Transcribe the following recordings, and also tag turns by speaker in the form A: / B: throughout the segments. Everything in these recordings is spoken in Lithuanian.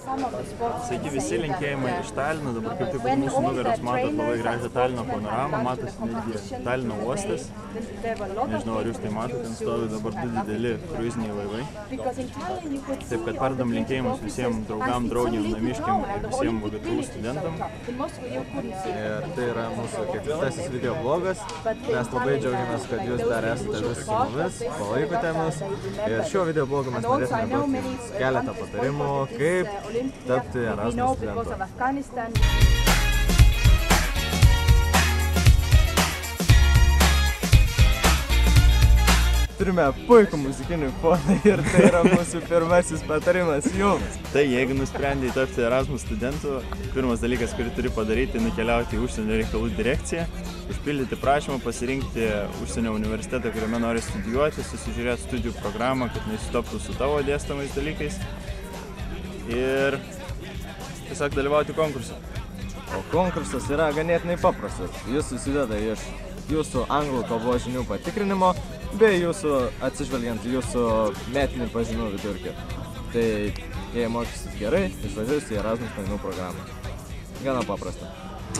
A: Sveiki visi, linkėjimai iš Talino. Dabar kaip tik mūsų nugaros matot labai gražią Talino panoramą, matosi netgi Talino uostas. Nežinau, ar jūs tai matote, ten stovi dabar du dideli kruiziniai laivai. Taip, kad perdam linkėjimus visiems draugam, draugėm, namiškiam ir visiems VGTU studentam.
B: Ir tai yra mūsų ketvirtasis video blogas. Mes labai džiaugiamės, kad jūs dar esate vis su mumis, palaikote mus. Ir šiuo video blogu mes norėtume duoti keletą patarimų, kaip tapti Erasmus studentu. Turime puikų muzikinį foną ir tai yra mūsų pirmasis patarimas jums.
A: Tai jeigu nusprendei tapti Erasmus studentu, pirmas dalykas, kurį turi padaryti, nukeliauti į užsienio reikalų direkciją, užpildyti prašymą, pasirinkti užsienio universitetą, kuriame nori studijuoti, susižiūrėti studijų programą, kad nesutaptų su tavo dėstomais dalykais ir tiesiog dalyvauti konkurse.
B: O konkursas yra ganėtinai paprastas. Jis susideda iš jūsų anglų kalbos žinių patikrinimo bei jūsų atsižvelgiant jūsų metinį pažymių vidurkį. Tai jei mokysit gerai, išvažiuosite į Erasmus mainų programą. Gana paprasta.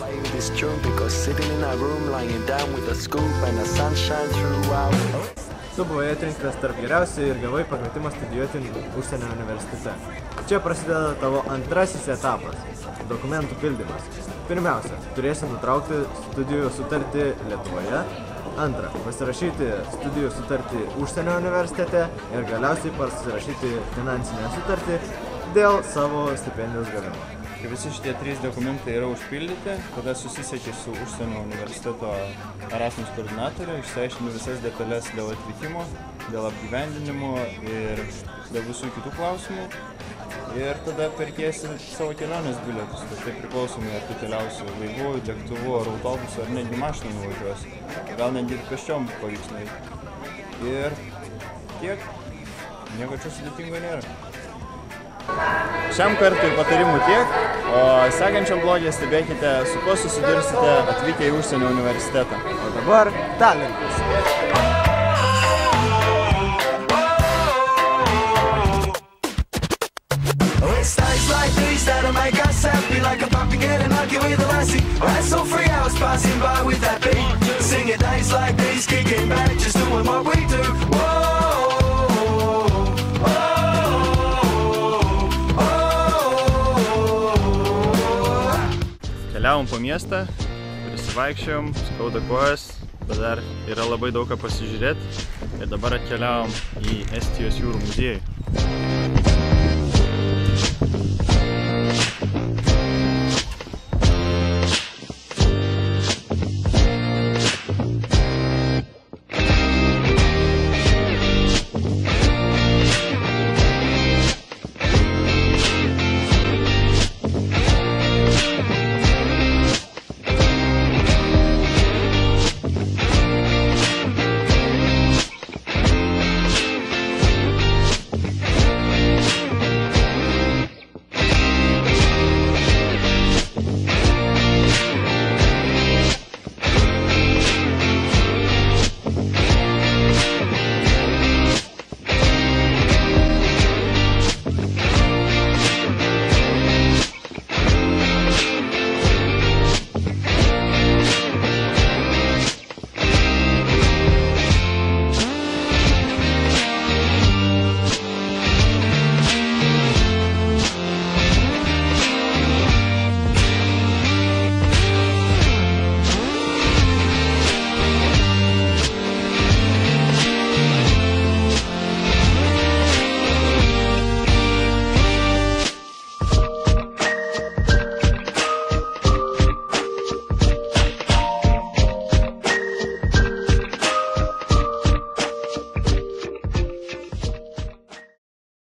B: Tu buvai atrinktas tarp geriausių ir gavai pakvietimą studijuoti užsienio universitete. Čia prasideda tavo antrasis etapas – dokumentų pildymas. Pirmiausia, turėsi nutraukti studijų sutartį Lietuvoje. Antra, pasirašyti studijų sutartį užsienio universitete ir galiausiai pasirašyti finansinę sutartį dėl savo stipendijos gavimo.
A: Kai visi šitie 3 dokumentai yra užpildyti, tada susisieki su užsienio universiteto Erasmus koordinatoriu, išsiaiškini visas detalės dėl atvykimo, dėl apgyvendinimo ir dėl visų kitų klausimų. Ir tada perkiesi savo kelionės bilietus. Tai priklausomai, ar tu keliausi laivu, lėktuvu, ar autobusu, ar netgi mašiną nuvažiuosi. Gal netgi pėsčiom pavyks nueiti. Ir tiek. Nieko čia sudėtingo nėra. Šiam kartui patarimų tiek, o sekančiam blogį stebėkite, su kuo susidursite atvykę į užsienio universitetą.
B: O dabar Talinas.
C: Like these that'll make us happy, like a puppy getting lucky with a lassie. Right, so 3 hours passing by with that beat, singing days like these, kicking back, just doing what we do.
A: Keliavom po miestą, prisivaikščiojom, skauda kojas, bet dar yra labai daug ką pasižiūrėti ir dabar atkeliavom į Estijos jūrų muziejų.